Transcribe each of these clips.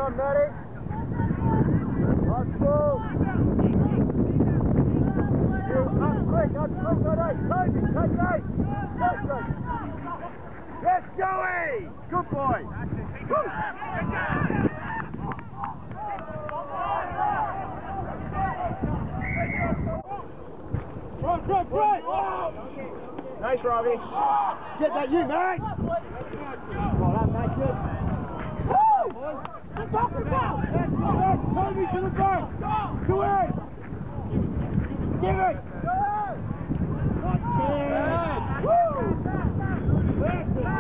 on, Matty. Nice ball. Up quick, on 8. Toby, take 8. Yes, Joey! Good boy. Right. Nice, Robbie. Get that, you, mate. Well done, mate. Good. Woo! Good ball. Toby to the back. To it. Give it. Not bad. Woo! That's it.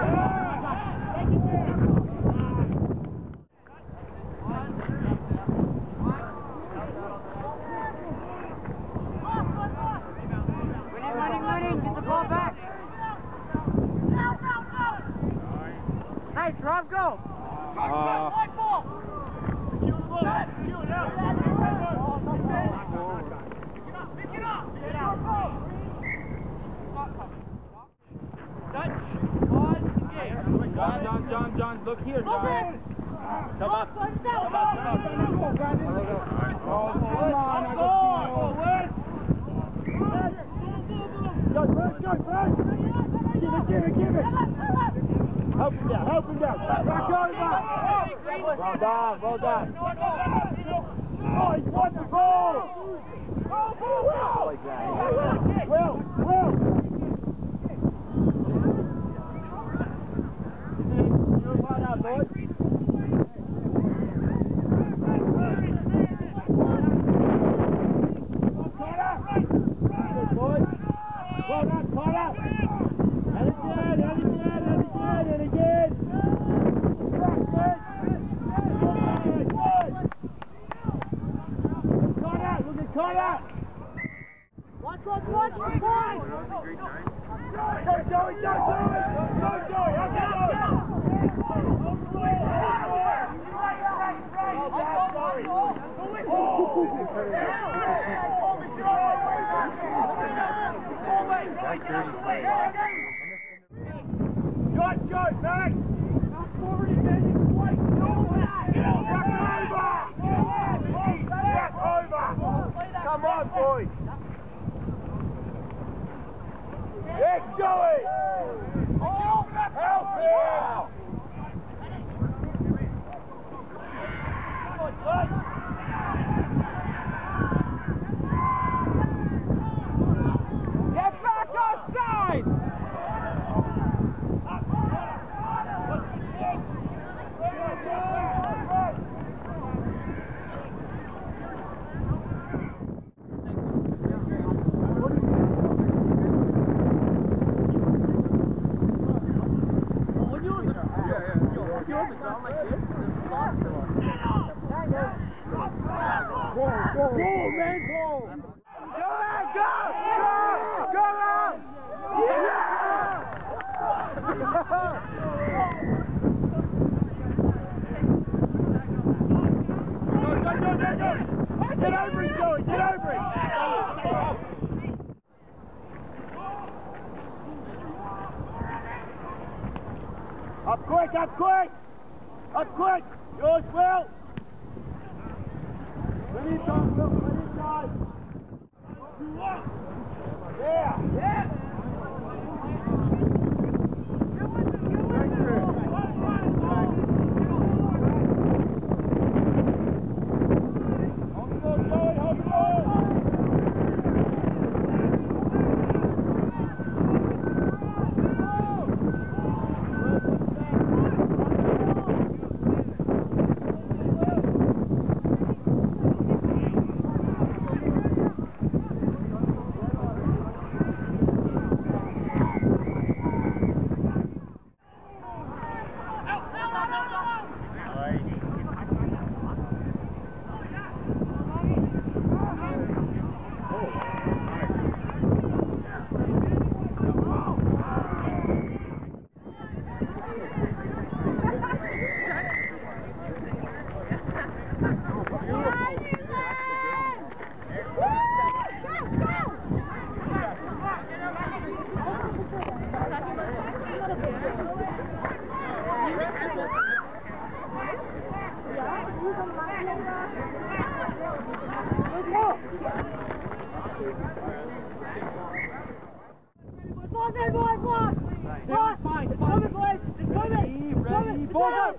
Winning. Get the ball back. Nice, Rob, go. John, look here, John. Come on. Come on, Give it. Help him down. Back over. Well done. Oh, he's won the ball. Will. You're right out, boys. Good, boys. Well done, Potter. And again. Look at Connor. Watch. Go, Joey. Joey, back. Forward again. Back over. Come on, boys. Yes, Joey. Help him. Get back outside. Get over it, Joey! Get over it! Up quick! Yours, Will! Plenty of time, Will, plenty of time! Yeah! Ready, balls up!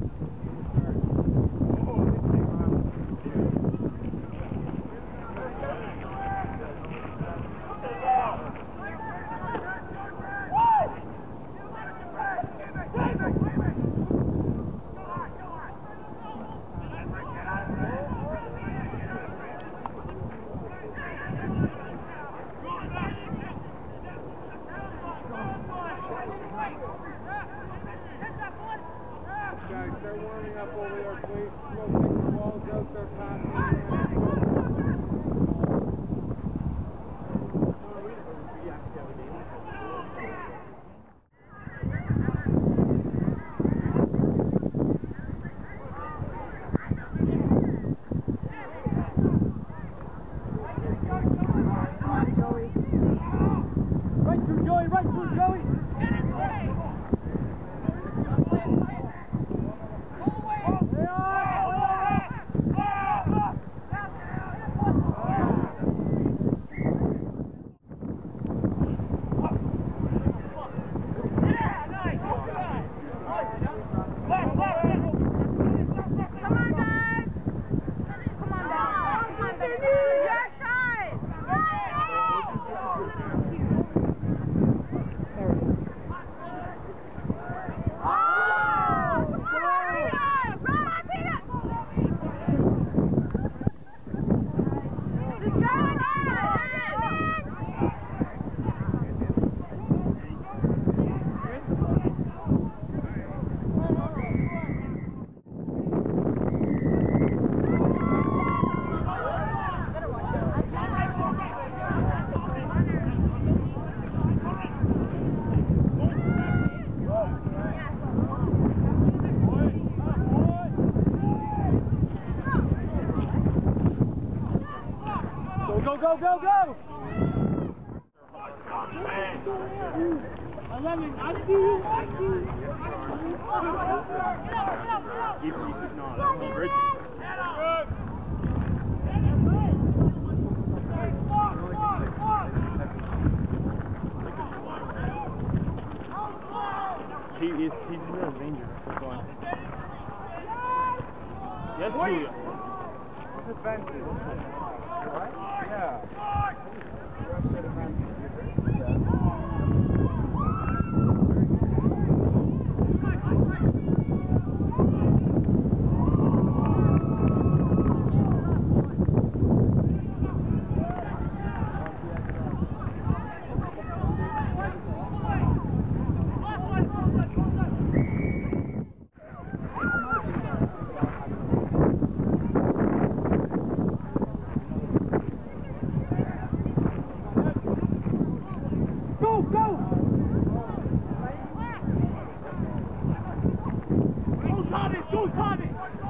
Guys, start warming up over there, please. Slow, kick the balls out, start passing. Right through Joey, right through Joey! Go, go, go, go! 11, I see you, I see you. He's in danger. Yes, Julia. Defensive. Right? Yeah. Go, go! Go, Tommy! Go, Tommy!